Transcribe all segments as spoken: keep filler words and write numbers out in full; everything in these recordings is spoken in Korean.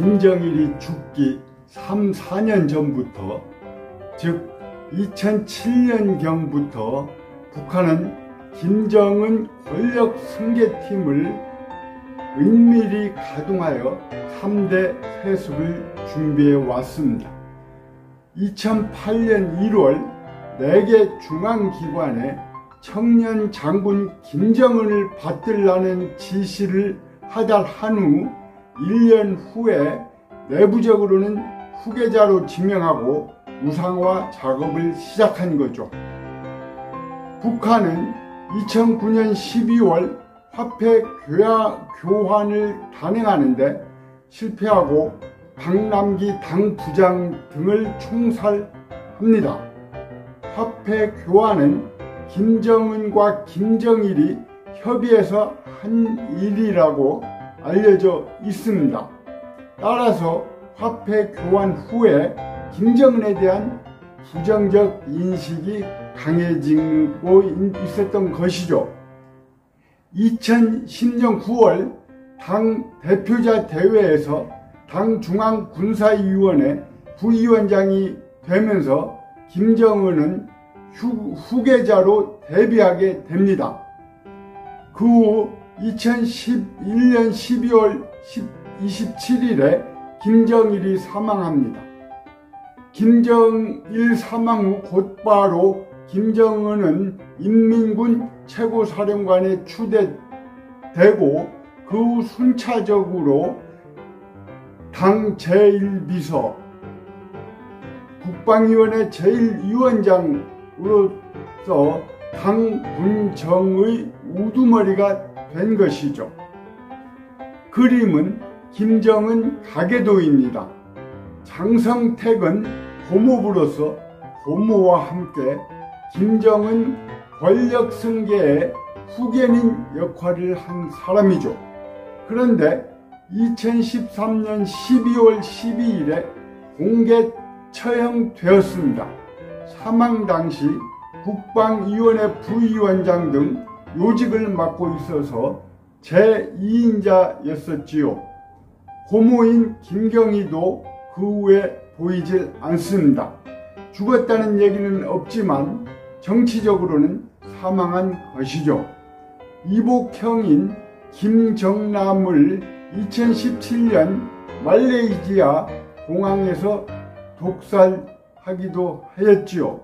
김정일이 죽기 삼, 사 년 전부터, 즉 이천칠 년경부터 북한은 김정은 권력 승계팀을 은밀히 가동하여 삼 대 세습을 준비해 왔습니다. 이천팔 년 일월 네 개 중앙기관에 청년 장군 김정은을 받들라는 지시를 하달한 후 일 년 후에 내부적으로는 후계자로 지명하고 무상화 작업을 시작한 거죠. 북한은 이천구 년 십이월 화폐 교화, 교환을 단행하는데 실패하고 박남기 당 부장 등을 총살합니다. 화폐 교환은 김정은과 김정일이 협의해서 한 일이라고 알려져 있습니다. 따라서 화폐 교환 후에 김정은에 대한 부정적 인식이 강해지고 있었던 것이죠. 이천십 년 구월 당 대표자 대회에서 당 중앙군사위원회 부위원장이 되면서 김정은은 후, 후계자로 데뷔하게 됩니다. 그 후 이천십일 년 십이월 이십칠 일에 김정일이 사망합니다. 김정일 사망 후 곧바로 김정은은 인민군 최고사령관에 추대되고 그 후 순차적으로 당 제일 비서, 국방위원회 제일 위원장으로서 당 군정의 우두머리가 된 것이죠. 그림은 김정은 가계도입니다. 장성택은 고모부로서 고모와 함께 김정은 권력 승계의 후견인 역할을 한 사람이죠. 그런데 이천십삼 년 십이월 십이일에 공개 처형되었습니다. 사망 당시 국방위원회 부위원장 등 요직을 맡고 있어서 제이인자였었지요. 고모인 김경희도 그 후에 보이질 않습니다. 죽었다는 얘기는 없지만 정치적으로는 사망한 것이죠. 이복형인 김정남을 이천십칠 년 말레이시아 공항에서 독살하기도 하였지요.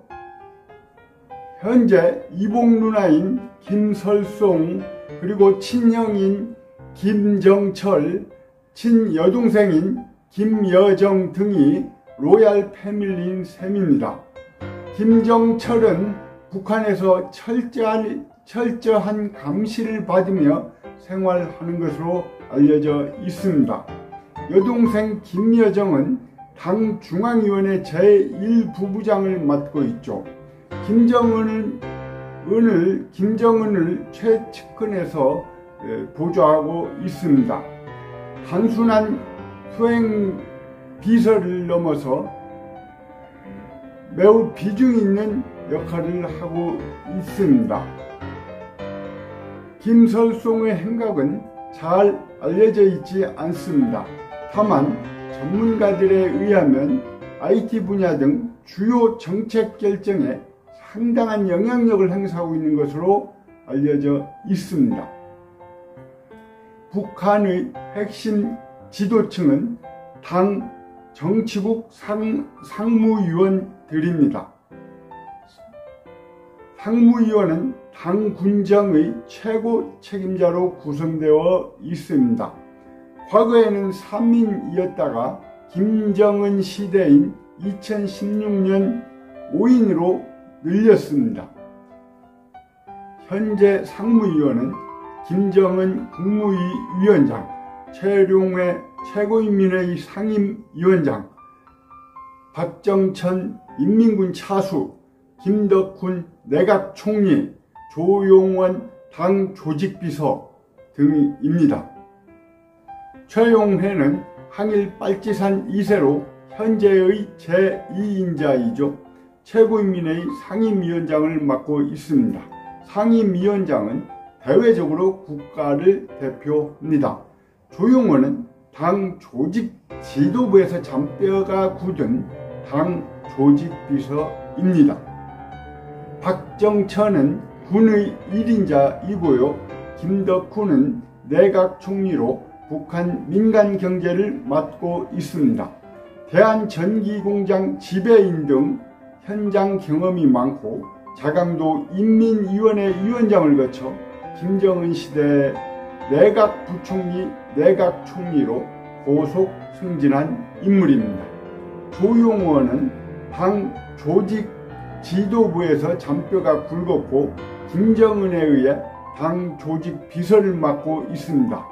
현재 이복 누나인 김설송, 그리고 친형인 김정철, 친여동생인 김여정 등이 로얄 패밀리인 셈입니다. 김정철은 북한에서 철저한, 철저한 감시를 받으며 생활하는 것으로 알려져 있습니다. 여동생 김여정은 당 중앙위원회 제일 부부장을 맡고 있죠. 김정은을, 은을, 김정은을 최측근에서 보좌하고 있습니다. 단순한 수행 비서를 넘어서 매우 비중 있는 역할을 하고 있습니다. 김설송의 행각은 잘 알려져 있지 않습니다. 다만 전문가들에 의하면 아이티 분야 등 주요 정책 결정에 상당한 영향력을 행사하고 있는 것으로 알려져 있습니다. 북한의 핵심 지도층은 당 정치국 상, 상무위원들입니다. 상무위원은 당 군정의 최고 책임자로 구성되어 있습니다. 과거에는 삼 인이었다가 김정은 시대인 이천십육 년 오 인으로 늘렸습니다. 현재 상무위원은 김정은 국무위 위원장, 최룡해 최고인민회의 상임위원장, 박정천 인민군 차수, 김덕훈 내각총리, 조용원 당 조직비서 등입니다. 최용해는 항일 빨치산 이 세로 현재의 제이인자이죠. 최고인민회의 상임위원장을 맡고 있습니다. 상임위원장은 대외적으로 국가를 대표합니다. 조용원은 당 조직 지도부에서 잔뼈가 굳은 당 조직비서입니다. 박정천은 군의 일 인자이고요. 김덕훈은 내각총리로 북한 민간 경제를 맡고 있습니다. 대한전기공장 지배인 등 현장 경험이 많고 자강도 인민위원회 위원장을 거쳐 김정은 시대 내각 부총리, 내각 총리로 고속 승진한 인물입니다. 조용원은 당 조직 지도부에서 잔뼈가 굵었고 김정은에 의해 당 조직 비서를 맡고 있습니다.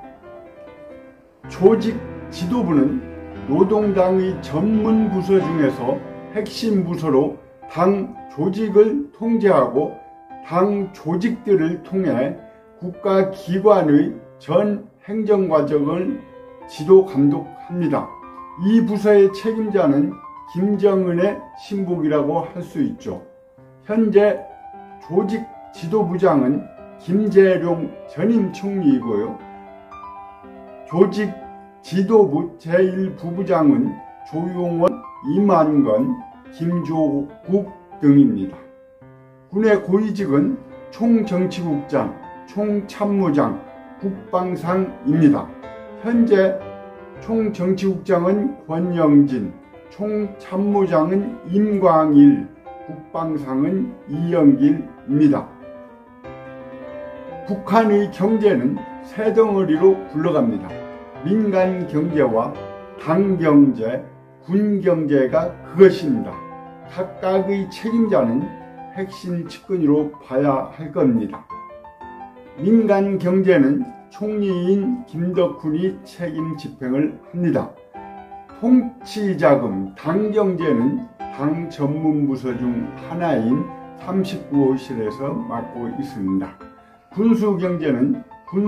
조직 지도부는 노동당의 전문 부서 중에서 핵심 부서로 당 조직을 통제하고 당 조직들을 통해 국가기관의 전 행정과정을 지도 감독합니다. 이 부서의 책임자는 김정은의 신복이라고 할 수 있죠. 현재 조직 지도부장은 김재룡 전임 총리이고요. 조직 지도부 제일 부부장은 조용원, 이만건, 김조국 등입니다. 군의 고위직은 총정치국장, 총참모장, 국방상입니다. 현재 총정치국장은 권영진, 총참모장은 임광일, 국방상은 이영길입니다. 북한의 경제는 세 덩어리로 굴러갑니다. 민간 경제와 당 경제, 군 경제가 그것입니다. 각각의 책임자는 핵심 측근으로 봐야 할 겁니다. 민간 경제는 총리인 김덕훈이 책임 집행을 합니다. 통치자금, 당 경제는 당 전문부서 중 하나인 삼십구 호실에서 맡고 있습니다. 군수경제는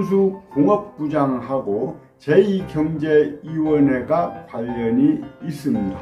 군수공업부장하고 제이 경제위원회가 관련이 있습니다.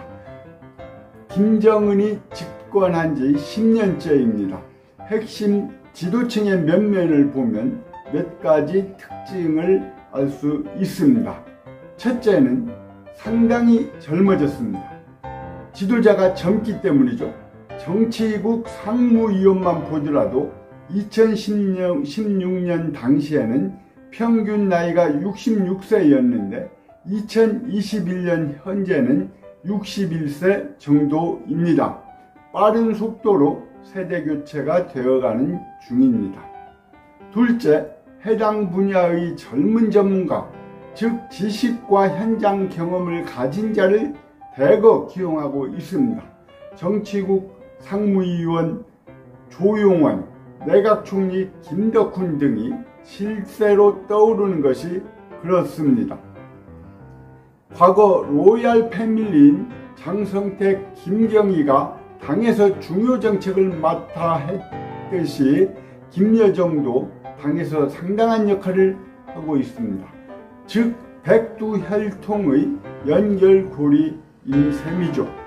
김정은이 집권한 지 십 년째입니다. 핵심 지도층의 면면을 보면 몇 가지 특징을 알 수 있습니다. 첫째는 상당히 젊어졌습니다. 지도자가 젊기 때문이죠. 정치국 상무위원만 보더라도 이천십육 년 당시에는 평균 나이가 육십육 세였는데 이천이십일 년 현재는 육십일 세 정도입니다. 빠른 속도로 세대교체가 되어가는 중입니다. 둘째, 해당 분야의 젊은 전문가, 즉 지식과 현장 경험을 가진 자를 대거 기용하고 있습니다. 정치국 상무위원 조용원, 내각총리 김덕훈 등이 실세로 떠오르는 것이 그렇습니다. 과거 로얄 패밀리인 장성택, 김경희가 당에서 중요 정책을 맡아 했듯이 김여정도 당에서 상당한 역할을 하고 있습니다. 즉 백두혈통의 연결고리인 셈이죠.